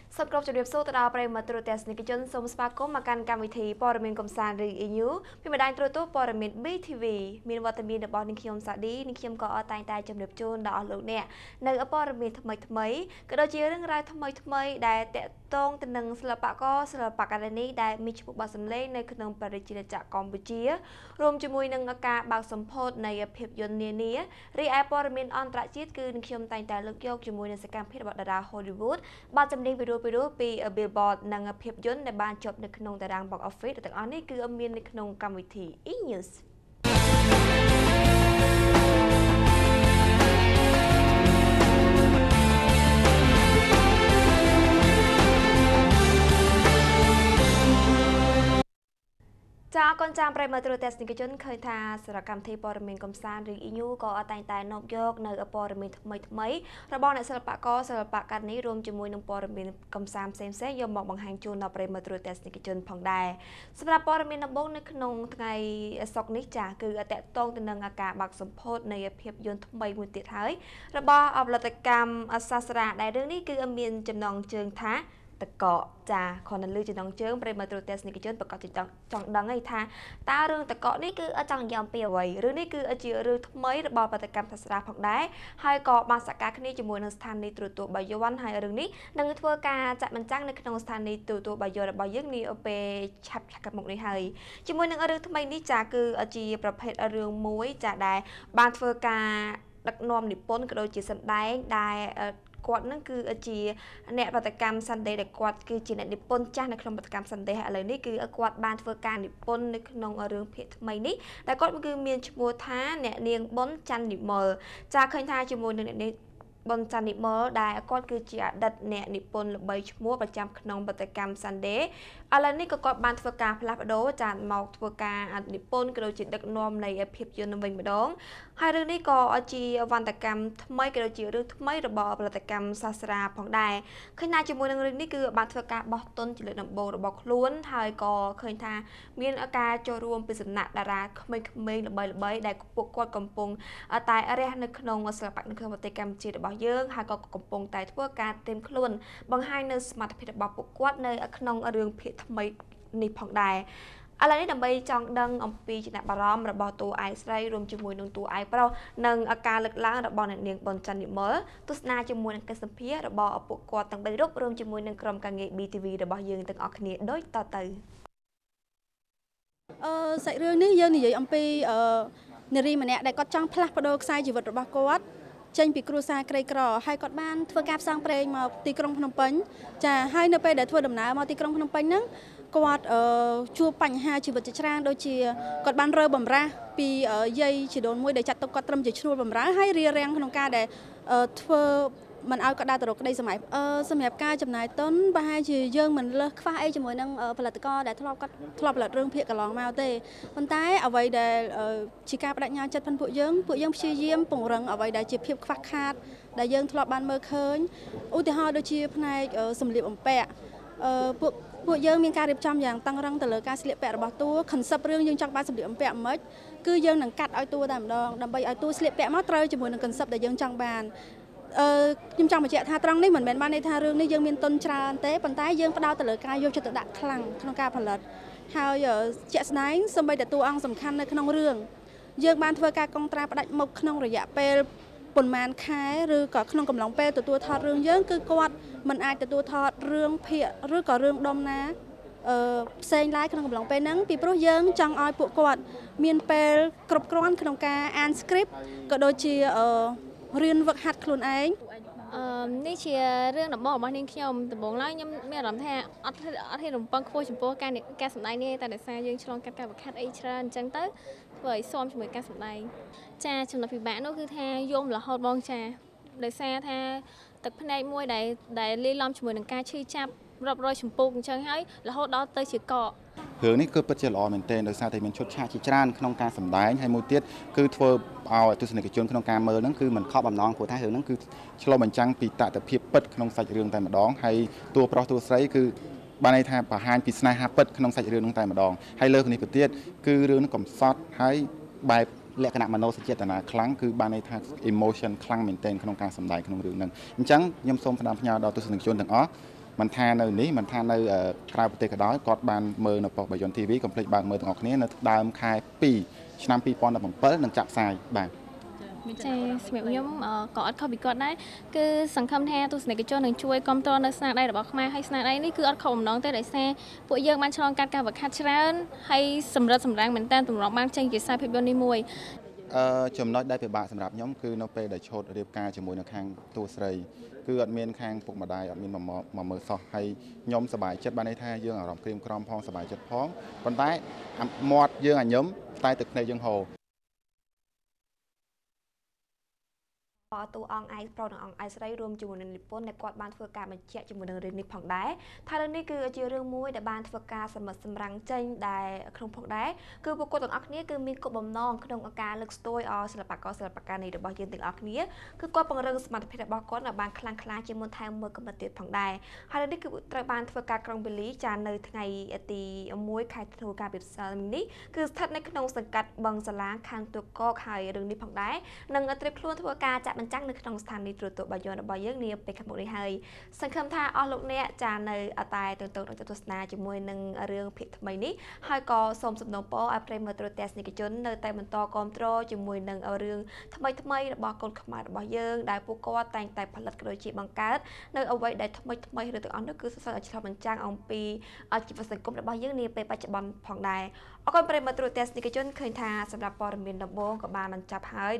សប្រាប់ជម្រាបសួរទៅដល់ប្រិយមិត្តទូរទស្សនិកជនសូមស្វាគមន៍មកកាន់កម្មវិធីព័ត៌មានកំសាន្តឬ EU ពីបណ្ដាញទូរទស្សន៍ព័ត៌មាន BTV មានវត្តមានរបស់នាងខ្ញុំសាឌីនាងខ្ញុំក៏តែងតែជម្រាបជូនដល់អស់លោកអ្នកនៅព័ត៌មានថ្មីក៏ដូចជារឿងរ៉ាវថ្មីដែលតាក់ទងទៅនឹងសិល្បករសិល្បករនេះដែលមានឈ្មោះបោះសម្លេងនៅក្នុងប្រជាជាតិកម្ពុជារួមជាមួយនឹងការបើកសម្ពោធនៃភាពយន្តនានារីឯព័ត៌មានអន្តរជាតិគឺនាងខ្ញុំតែងតែលើកយកជាមួយនឹងសកម្មភាពរបស់តារា Hollywood បាទចម្រៀងពីពី Billboard និងភាពយន្តដែលបានជាប់នៅក្នុងតារាង Box Office ទាំងអស់នេះគឺមាននៅក្នុងកម្មវិធី E-Newsចាអរគុណចាំប្រិយមិត្តទូរទស្សនិកជនឃើញថាសារកម្មវិធីព័ត៌មានកំសាន្តឬ EU ក៏តែងតែនាំយកនៅព័ត៌មានថ្មីរបស់អ្នកសិល្បករសិល្បករនេះរួមជាមួយនឹងព័ត៌មានកំសាន្តផ្សេងយកមកបង្ហាញជូនដល់ប្រិយមិត្តទូរទស្សនិកជនផងដែរសម្រាប់ព័ត៌មានដំបូងនៅក្នុងថ្ងៃសុក្រនេះចាគឺតកតងទៅនឹងការបើកសម្ពោធនៃភាពយន្តថ្មីមួយទៀតហើយរបស់អវលតកម្មសាស្ត្រាដែលរឿងនេះគឺមានចំណងជើងថាតកចាគ្រាន់តែលើចំណងជើងប្រិយមិត្តទូរទស្សនិកជនប្រកាសចង់ដឹងហើយថាតើរឿងតកនេះគឺចង់និយាយអំពីអ្វីរឿងនេះគឺជារឿងថ្មីរបស់បដកម្មសាស្ត្រាផងដែរហើយក៏បានសហការគ្នាជាមួយនឹងស្ថានីយ៍ទូរទស្សន៍បាយ័នហើយរឿងនេះនឹងធ្វើការចាក់បញ្ចាំងនៅក្នុងស្ថានីយ៍ទូរទស្សន៍បាយ័នរបស់យើងនាពេលឆាប់មុខនេះហើយជាមួយនឹងរឿងថ្មីនេះចាគឺជាប្រភេទរឿងមួយចាដែលបានធ្វើការដឹកនាំនិពន្ធក៏ដូចជាសម្ដែងដែលគាត់នឹងគឺជាអ្នកបដកម្មសន្តិដែលគាត់គឺជាអ្នកនិពន្ធចាស់នៅក្នុងបដកម្មសន្តិឥឡូវនេះគឺគាត់បានធ្វើការនិពន្ធនៅក្នុងរឿងភាគថ្មីនេះតែគាត់គឺមានឈ្មោះថាអ្នកនាងប៊ុនច័ន្ទនិមលចាឃើញថាជាមួយនឹងអ្នកនាងប៊ុនច័ន្ទនិមលដែលគាត់គឺជាអតីតអ្នកនិពន្ធល្បីឈ្មោះប្រចាំក្នុងបដកម្មសន្តិឥឡូវនេះក៏គាត់បានធ្វើការផ្លាស់ប្ដូរចាមកធ្វើការនិពន្ធក៏ដូចជាដឹកនាំនៃភាពយន្តវិញម្ដងហើយរឿងនេះក៏ជាវន្តកម្មថ្មីក៏ដូចជារឿងថ្មីរបស់ផលិតកម្មសាស្ត្រាផងដែរឃើញថាជាមួយនឹងរឿងនេះគឺបានធ្វើការបោះទុនជាលើកដំបូងរបស់ខ្លួនហើយក៏ឃើញថាមានការចូលរួមពីសំណាក់តារាក្មេងៗល្បីដែលពួកគាត់កំពុងតែរះនៅក្នុងសិល្បៈនៅក្នុងប្រទេសកម្ពុជារបស់យើងហើយក៏កំពុងតែធ្វើការត្រៀមខ្លួនបង្ហាញនៅសមត្ថភាពរបស់ពួកគាត់នៅក្នុងរឿងភាគថ្មីនេះផងដែរឥឡូវនេះដើម្បីចង់ដឹងអំពីចំណាប់អារម្មណ៍របស់តួឯកស្រីរួមជាមួយនឹងតួឯកប្រុសនិងការលើកឡើងរបស់អ្នកនាងប៊ុនច័ន្ទនិមលទស្សនាជាមួយនឹងកិច្ចសម្ភាសន៍របស់ពួកគាត់ទាំង3រូបរួមជាមួយនឹងក្រុមការងារ BTV របស់យើងទាំងអស់គ្នាដូចតទៅសាច់រឿងនេះយើងនិយាយអំពីនារីម្នាក់ដែលគាត់ចង់ផ្លាស់ប្ដូរខ្សែជីវិតរបស់គាត់ចេញពីគ្រួសារក្រីក្រហើយគាត់បានធ្វើការផ្សងព្រេងមកទីក្រុងភ្នំពេញចាហើយនៅពេលដែលធ្វើដំណើរមកទីក្រុងភ្នំពេញហ្នឹងគាត់ជួបបញ្ហាជីវិតជាច្រើនដូចជាគាត់បានរើបំរាស់ពីយាយជីដូនមួយដែលចាត់ទុកគាត់ត្រឹមជាឈ្នួលបំរើហើយរារាំងក្នុងការដែលធ្វើមិនឲ្យគាត់ដើរទៅរកក្តីសម័យសម្រាប់ការចំណាយទុនប្រហែលជាយើងមិនលើសខ្វះអីជាមួយនឹងផលិតករដែលធ្លាប់ផលិតរឿងភាគកន្លងមកទេប៉ុន្តែអ្វីដែលជាការបដិញ្ញាចិត្តផងពួកយើងព្យាយាមពង្រឹងអ្វីដែលជាភាពខ្វះខាតដែលយើងធ្លាប់បានមើលឃើញឧទាហរណ៍ដូចជាផ្នែកសម្លៀកបំពាក់ពួកយើងមានការរៀបចំយ៉ាងតឹងរ៉ឹងទៅលើការស្លៀកពាក់របស់តួ concept រឿងយើងចង់បានសម្លៀកបំពាក់មិនគឺយើងនឹងកាត់ឲ្យតួតែម្ដងដើម្បីឲ្យតួស្លៀកពាក់មកត្រូវជាមួយនឹង concept ដែលយើងចង់បានខ្ញុំចង់បញ្ជាក់ថាត្រង់នេះមិនមែនបានន័យថារឿងនេះយើងមានទុនច្រើនទេប៉ុន្តែយើងផ្ដោតទៅលើការយកចិត្តទុកដាក់ខ្លាំងក្នុងការផលិតហើយជាក់ស្ដែងសូម្បីតែតួអង្គសំខាន់នៅក្នុងរឿងយើងបានធ្វើការកុងត្រាផ្ដាច់មុខក្នុងរយៈពេលប៉ុន្មានខែឬក៏ក្នុងកំឡុងពេលទទួលថតរឿងយើងគឺគាត់មិនអាចទទួលថតរឿងភាគឬក៏រឿងដុំណាផ្សេងឡើយក្នុងកំឡុងពេលហ្នឹងពីព្រោះយើងចង់ឲ្យពួកគាត់មានពេលគ្រប់គ្រាន់ក្នុងការអាន script ក៏ដូចជារៀនវឹកហាត់ខ្លួនឯងនេះជារឿងដំបូងរបស់នាងខ្ញុំដំបូងឡើយខ្ញុំមានអារម្មណ៍ថាអត់ហ៊ានរំពឹងខ្ពស់ចំពោះការសម្ដែងនេះតែដោយសារយើងឆ្លងកាត់ការវឹកហាត់អីច្រើនអញ្ចឹងទៅធ្វើឲ្យស៊ាំជាមួយការសម្ដែងចាចំណុចពិបាកនោះគឺថាយំរហូតបងចាដោយសារថាទឹកភ្នែកមួយដែលលាយឡំជាមួយនឹងការឈឺចាប់រាប់រយចម្ពោះអញ្ចឹងហើយរហូតដល់ទៅជាកករឿងនេះគឺពិតជាល្អមែនទែនដោយសារតែមានឈុតឆាកជាច្រើនក្នុងការសម្ដែងហើយមួយទៀតគឺធ្វើឲ្យទស្សនិកជនក្នុងការមើលហ្នឹងគឺមិនខកបំណងព្រោះថារឿងហ្នឹងគឺឆ្លុះបញ្ចាំងពីតថភាពពិតក្នុងសាច់រឿងតែម្ដងហើយតួប្រុសតួស្រីគឺបានន័យថាបង្ហាញពីស្នេហាពិតក្នុងសាច់រឿងហ្នឹងតែម្ដងហើយលើកនេះទៅទៀតគឺរឿងនេះកំសត់ហើយបែបលក្ខណៈមនោសញ្ចេតនាខ្លាំងគឺបានន័យថា emotion ខ្លាំងមែនទែនក្នុងការសម្ដែងក្នុងរឿងហ្នឹងអញ្ចឹងខ្ញុំសូមផ្ដាំផ្ញើដល់ទស្សនិកជនទាំងអស់មិនថានៅនេះមិនថានៅក្រៅប្រទេសក៏ដោយគាត់បានមើលនៅប៉ុស្តិ៍បាយ័ន TV កុំភ្លេចបើកមើលទាំងអស់គ្នានៅដើមខែ2ឆ្នាំ2017នឹងចាក់ផ្សាយបាទចាសម្រាប់ខ្ញុំក៏អត់ខុសពីគាត់ដែរគឺសង្ឃឹមថាទស្សនិកជននឹងជួយគ្រប់គ្រងនៅស្នាដៃរបស់ខ្មែរហើយស្នាដៃនេះគឺអត់ខុសបំណងទេដោយសារពួកយើងបានឆ្លងកាត់ការវឹកហាត់ច្រើនហើយសម្រិតសម្រាំងមែនតើទម្លាប់បានចេញជាខ្សែភាពយន្តនេះមួយចំណុចដែលពិបាកសម្រាប់ខ្ញុំគឺនៅពេលដែលឈុតរៀបការជាមួយនៅខាងតួស្រីគឺអត់មានខាងពុកម្ដាយអត់មានមកមើលសោះហើយខ្ញុំសប្បាយចិត្តបានន័យថាយើងអារម្មណ៍ក្រៀមក្រំផងសប្បាយចិត្តផងប៉ុន្តែមាត់យើងញញឹមតែទឹកភ្នែកយើងហូរតួអង្គឯកប្រុសនិងអង្គឯកស្រីរួមជាមួយនឹងនិពន្ធដែលគាត់បានធ្វើការបញ្ជាក់ជាមួយនឹងរឿងនេះផងដែរថារឿងនេះគឺជារឿងមួយដែលបានធ្វើការសម្រិតសម្រាំងចេញដែលក្នុងផងដែរគឺពួកគាត់ទាំងអស់គ្នាគឺមានគោលបំណងក្នុងការលើកស្ទួយឲ្យសិល្បករសិល្បករនេះរបស់យើងទាំងអស់គ្នាគឺគាត់ពង្រឹងសមត្ថភាពរបស់គាត់ឲ្យបានខ្លាំងក្លាជាងមុនថែមមួយកម្រិតទៀតផងដែរហើយរឿងនេះគឺត្រូវបានធ្វើការក្រុងវេលីចានៅថ្ងៃទី1ខែធ្នូការពិសានេះគឺស្ថិតនៅក្នុងសង្កាត់បឹងសាឡាខណ្ឌទូកកហើយរឿងនេះផងដែរនឹងត្រៀមខ្លួនធ្វើការចាក់បញ្ចាំងនៅក្នុងស្ថានីយ៍ទូរទស្សន៍បាយ័នរបស់យើងនាពេលខាងមុខនេះហើយសង្ឃឹមថាអស់លោកអ្នកចានៅតែទស្សនាជាមួយនឹងរឿងភាគថ្មីនេះហើយក៏សូមសំណូមពរឲ្យប្រិយមិត្តទូរទស្សនិកជននៅតែបន្តគាំទ្រជាមួយនឹងរឿងថ្មីរបស់កូនខ្មែររបស់យើងដែលពួកគាត់តែងតែផលិតក៏ដូចជាបង្កើតនៅអ្វីដែលថ្មីឬទាំងអស់នោះគឺសរសើរឲ្យឆ្លុះបញ្ចាំងអំពីជីវសង្គមរបស់យើងនាពេលបច្ចុប្បន្នផងដែរអរគុណប្រិយមិត្តទូរទស្សនិកជនឃើញថាសម្រាប់ព័ត៌មានដំបូងក៏បានបញ្ចប់ហើយ